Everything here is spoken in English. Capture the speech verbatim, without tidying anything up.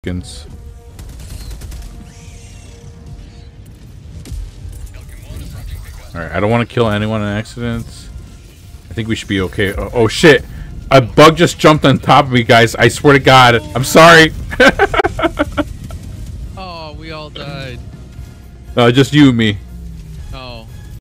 seconds. Alright, I don't want to kill anyone in accidents. I think we should be okay. Oh, oh shit! A bug just jumped on top of me, guys. I swear to God. I'm sorry. Oh, we all died. Uh, just you and me.